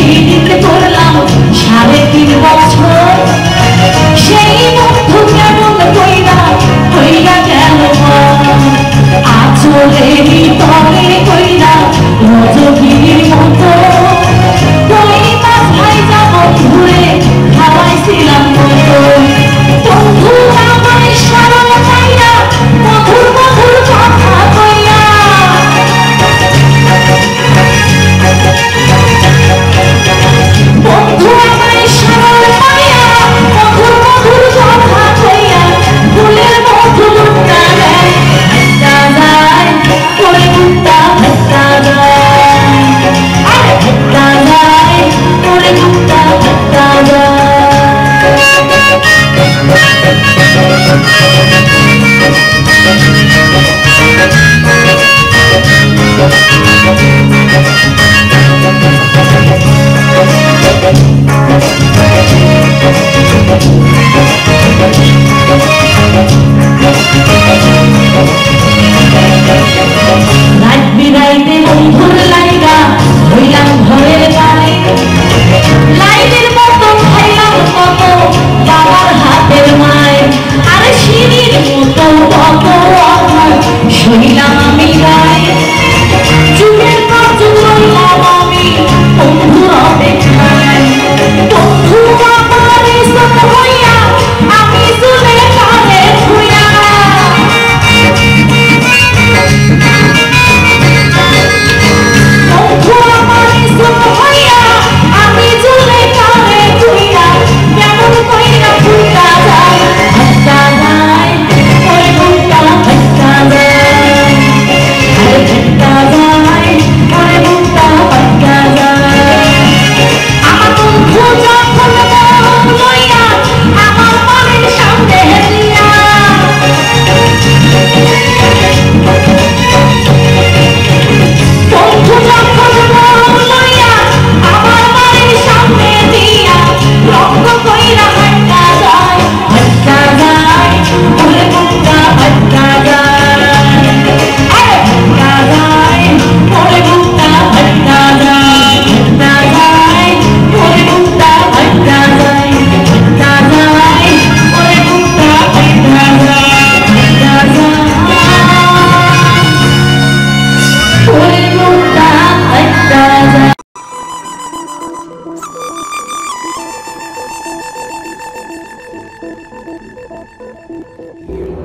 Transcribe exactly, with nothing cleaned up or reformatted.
পিড়িতে করলাম সাড়ে তিন বছর সেই বন্ধু কেমন কইরা হইয়া গেল আচলেরই তলে কইরা রজগিরির মতো কই মাথায় যাব ঘুরে খাওয়াইছিলাম মতো বন্ধু আমায় সরল পাইয়া মধুর মধুর কথা কইয়া বন্ধু আমায় সরল পাইয়া মধুর মধুর কথা কইয়া ফুলের মধু লুটটা দেয় ভেট্টা যায় করে লুটটা ভেট্টা যায় আরে ভেট্টা যায় করে লুটটা ভেট্টা যায় রাত বিরাইতে বন্ধুর লাইগা হইলাম ঘরের গানে লাইটের মতো খাইলাম কত বাবার হাতের মায় আরে সিঁড়ির মতো কত শুইলাম আমি গায়ে যুগের পর যুগ রইলাম আমি বন্ধুর অপেক্ষায় বন্ধু আমার এসব হইয়া আমি চলে কালে ধুইয়া বন্ধু আমার এসব হইয়া আমি চলে কালে ধুইয়া কেমন কইরা ভুলটা যায় ভট্টা যায় ওই ভুলটা ভট্টা যায় আরে ভট্টা যায় ওরে ভুলটা ভট্টা যায় আমার বন্ধু যখন মন লইয়া আমার মনের সামনে দিয়া বন্ধু যখন মন লইয়া আমার মনের সামনে দিয়া রঙ্গ কইরা ভট্টা যায় ভট্টা যায় ওরে ভুলটা ভট্টা যায় আরে ভট্টা যায় ওরে ভুলটা ভট্টা যায় ভট্টা যায় ওরে ভুলটা ভট্টা যায় ভট্টা যায় ওরে ভুলটা ভট্টা যায় ভট্টা যায় ওরে ভুলটা ভট্টা যায়